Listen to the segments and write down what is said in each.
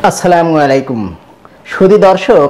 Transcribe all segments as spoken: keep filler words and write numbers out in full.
আসসালামু আলাইকুম সুধী দর্শক,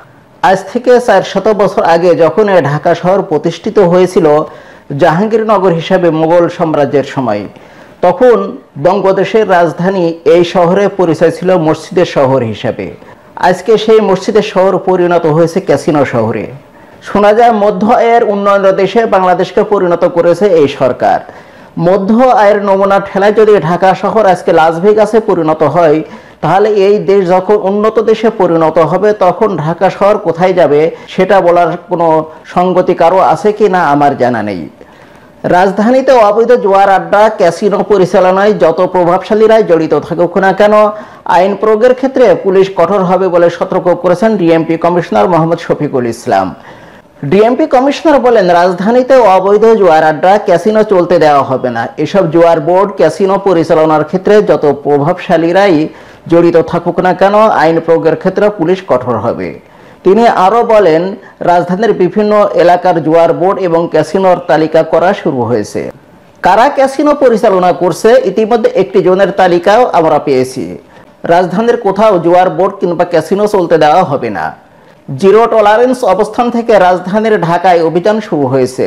আজ থেকে চার শত বছর আগে যখন ঢাকা শহর প্রতিষ্ঠিত হয়েছিল জাহাঙ্গীরনগর হিসাবে মুঘল সাম্রাজ্যের সময়, তখন বঙ্গদেশের রাজধানী এই শহরে পরিচয় ছিল মসজিদের শহর হিসাবে। আজকে সেই মসজিদের শহর পরিণত হয়েছে ক্যাসিনো শহরে। শোনা যায় মধ্য আয়ের উন্নয়ন দেশে বাংলাদেশকে পরিণত করেছে এই সরকার। মধ্য আয়ের নমুনা ঠেলায় যদি ঢাকা শহর আজকে লাস ভেগাসে পরিণত হয়, তাহলে এই দেশ যখন উন্নত দেশে পরিণত হবে তখন ঢাকা শহর কোথায় যাবে সেটা বলার কোনো সঙ্গতি কারো আছে কি না আমার জানা নেই। রাজধানীতে অবৈধ জুয়ার আড্ডা, ক্যাসিনো পরিচালনায় যত প্রভাবশালীরাই জড়িত থাকুক না কেন, আইন প্রয়োগের ক্ষেত্রে পুলিশ কঠোর হবে বলে সতর্ক করেছেন DMP commissioner Mohammad Shafiqul Islam. DMP commissioner বলেন, রাজধানীতে অবৈধ জুয়ার আড্ডা, ক্যাসিনো চলতে দেওয়া হবে না। এসব জুয়ার বোর্ড, ক্যাসিনো পরিচালনার ক্ষেত্রে যত প্রভাবশালীরাই জড়িত থাকুক না কেন, আইন প্রয়োগের ক্ষেত্রে পুলিশ কঠোর হবে। তিনি আরও বলেন, রাজধানীর বিভিন্ন এলাকার জুয়ার বোর্ড এবং ক্যাসিনোর তালিকা করা শুরু হয়েছে। কারা ক্যাসিনো পরিচালনা করছে ইতিমধ্যে একটি জনের তালিকাও আমরা পেয়েছি। রাজধানীর কোথাও জুয়ার বোর্ড কিংবা ক্যাসিনো চলতে দেওয়া হবে না। জিরো টলারেন্স অবস্থান থেকে রাজধানীর ঢাকায় অভিযান শুরু হয়েছে।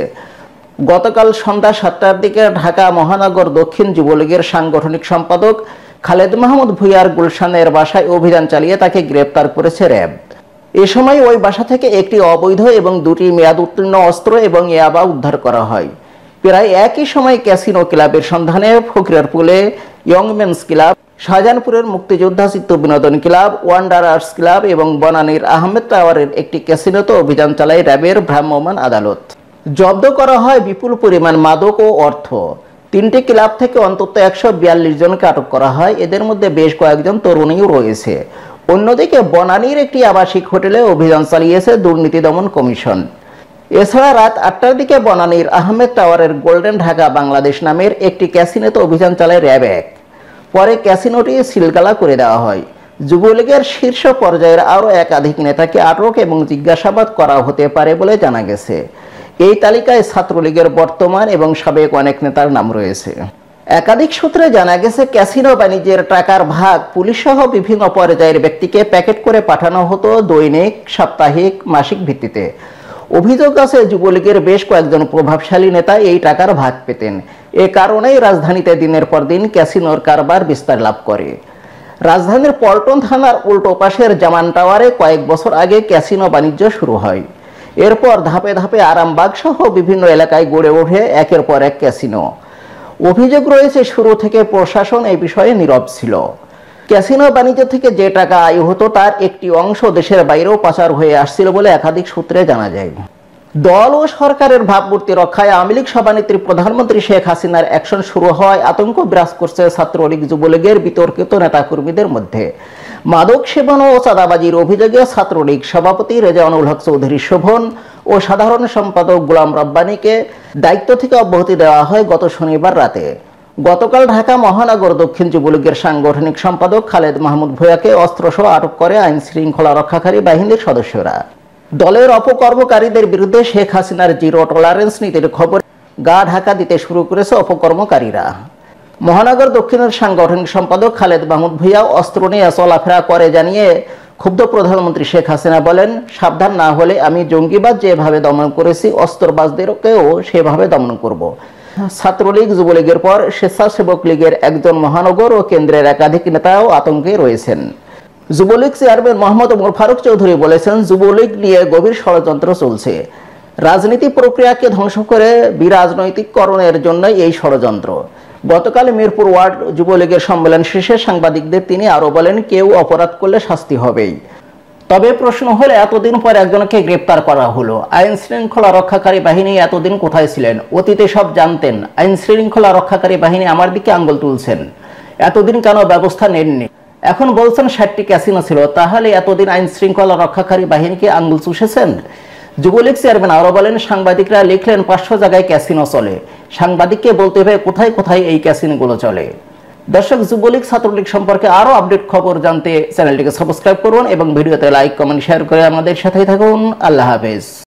গতকাল সন্ধ্যা সাতটার দিকে ঢাকা মহানগর দক্ষিণ যুবলীগের সাংগঠনিক সম্পাদক খালেদ মাহমুদ ভূঁইয়ার গুলশানের বাসায় অভিযান চালিয়ে তাকে গ্রেপ্তার করেছে র্যাব। এ সময় ওই বাসা থেকে একটি অবৈধ এবং দুটি মেয়াদ উত্তীর্ণ অস্ত্র এবং ইয়াবা উদ্ধার করা হয়। প্রায় একই সময় ক্যাসিনো ক্লাবের সন্ধানে ফকিরারপুলে ইয়ংমেন্স ক্লাব, শাহজাহানপুরের মুক্তিযোদ্ধা চিত্ত বিনোদন ক্লাব, ওয়ান্ডারার্স ক্লাব এবং বনানীর আহমেদ টাওয়ারের একটি ক্যাসিনোতে অভিযান চালায় র্যাবের ভ্রাম্যমাণ আদালত। জব্দ করা হয় বিপুল পরিমাণ মাদক ও অর্থ। তিনটি ক্লাব থেকে অন্তত একশো বিয়াল্লিশ জনকে আটক করা হয়। এদের মধ্যে বেশ কয়েকজন তরুণীও রয়েছে। অন্যদিকে বনানীর একটি আবাসিক হোটেলে অভিযান চালিয়েছে দুর্নীতি দমন কমিশন। এছাড়া রাত আটটার দিকে বনানীর আহমেদ টাওয়ারের গোল্ডেন ঢাকা বাংলাদেশ নামের একটি ক্যাসিনোতে অভিযান চালায় র্যাব এক। পরে ক্যাসিনোটি সিলগালা করে দেওয়া হয়। যুবলীগের শীর্ষ পর্যায়ের আরও একাধিক নেতাকে আটক এবং জিজ্ঞাসাবাদ করা হতে পারে বলে জানা গেছে। এই তালিকায় ছাত্রলীগের বর্তমান এবং সাবেক অনেক নেতার নাম রয়েছে। একাধিক সূত্রে জানা গেছে, ক্যাসিনো বাণিজ্যের টাকার ভাগ পুলিশ সহ বিভিন্ন পর্যায়ের ব্যক্তিকে প্যাকেট করে পাঠানো হতো দৈনিক, সাপ্তাহিক, মাসিক ভিত্তিতে। অভিযোগ আছে যুবলীগের বেশ কয়েকজন প্রভাবশালী নেতা এই টাকার ভাগ পেতেন। এ কারণেই রাজধানীতে দিনের পর দিন ক্যাসিনোর কারবার বিস্তার লাভ করে। রাজধানীর পল্টন থানার উল্টো পাশের জামান টাওয়ারে কয়েক বছর আগে ক্যাসিনো বাণিজ্য শুরু হয়। এরপর ধাপে ধাপে আরামবাগ সহ বিভিন্ন এলাকায় গড়ে ওঠে একের পর এক ক্যাসিনো। অভিযোগ রয়েছে, শুরু থেকে প্রশাসন এই বিষয়ে নীরব ছিল। ক্যাসিনো বাণিজ্য থেকে যে টাকা আয় হতো তার একটি অংশ দেশের বাইরেও পাচার হয়ে আসছিল বলে একাধিক সূত্রে জানা যায়। দল ও সরকারের ভাবমূর্তি রক্ষায় আওয়ামী লীগ সভানেত্রী প্রধানমন্ত্রী শেখ হাসিনার অ্যাকশন শুরু হওয়ায় আতঙ্ক বিরাজ করছে ছাত্রলীগ, যুবলীগের বিতর্কিত নেতাকর্মীদের মধ্যে। মাদক সেবন ও চাঁদাবাজির অভিযোগে ছাত্রলীগ সভাপতি রেজাউনুল হক চৌধুরী শোভন ও সাধারণ সম্পাদক গোলাম রব্বানীকে দায়িত্ব থেকে অব্যাহতি দেওয়া হয় গত শনিবার রাতে। গতকাল ঢাকা মহানগর দক্ষিণ যুবলীগের সাংগঠনিক সম্পাদক খালেদ মাহমুদ ভূঁইয়াকে অস্ত্রসহ আটক করে আইন শৃঙ্খলা রক্ষাকারী বাহিনীর সদস্যরা। দলের অপকর্মকারীদের বিরুদ্ধে শেখ হাসিনার জিরো টলারেন্স নীতির খবর গা ঢাকা দিতে শুরু করেছে অপকর্মকারীরা। মহানগর দক্ষিণের সাংগঠনিক সম্পাদক খালেদ মাহমুদ ভূঁইয়া অস্ত্র নিয়ে চলাফেরা করে জানিয়ে ক্ষুব্ধ প্রধানমন্ত্রী শেখ হাসিনা বলেন, সাবধান না হলে আমি জঙ্গিবাদ যেভাবে দমন করেছি অস্ত্রবাজদেরকেও সেভাবে দমন করব। ছাত্রলীগ, যুবলীগের পর স্বেচ্ছাসেবক লীগের একজন মহানগর ও কেন্দ্রের একাধিক নেতাও আতঙ্কে রয়েছেন। যুবলীগ চেয়ারম্যান মোহাম্মদ ওমর ফারুক চৌধুরী বলেছেন, যুবলীগ নিয়ে গভীর ষড়যন্ত্র চলছে। রাজনীতি প্রক্রিয়াকে ধ্বংস করে বিরাজনৈতিককরণের জন্য এই ষড়যন্ত্র। গতকাল মিরপুর ওয়ার্ড যুবলীগের সম্মেলন শেষে সাংবাদিকদের তিনি আরও বলেন, কেউ অপরাধ করলে শাস্তি হবেই। তবে প্রশ্ন হলো, এতদিন পর একজনকে গ্রেপ্তার করা হলো, আইন শৃঙ্খলা রক্ষাকারী বাহিনী এতদিন কোথায় ছিলেন? অতীতে সব জানতেন, আইন শৃঙ্খলা রক্ষাকারী বাহিনী আমার দিকে আঙ্গুল তুলছেন, এতদিন কেন ব্যবস্থা নেননি? এখন বলছেন ষাটটি ক্যাসিনো ছিল, তাহলে এতদিন আইন শৃঙ্খলা রক্ষাকারী বাহিনীকে আঙ্গুল চুষেছেন? যুবলীগ চেয়ারম্যান আরো বলেন, সাংবাদিকরা লিখলেন পাঁচশো জায়গায় ক্যাসিনো চলে, সাংবাদিককে বলতে হবে কোথায় কোথায় এই ক্যাসিনোগুলো চলে। দর্শক, যুবলীগ ছাত্রলীগ সম্পর্কে আরো আপডেট খবর জানতে চ্যানেলটিকে সাবস্ক্রাইব করুন এবং ভিডিওতে লাইক, কমেন্ট, শেয়ার করে আমাদের সাথেই থাকুন। আল্লাহ হাফেজ।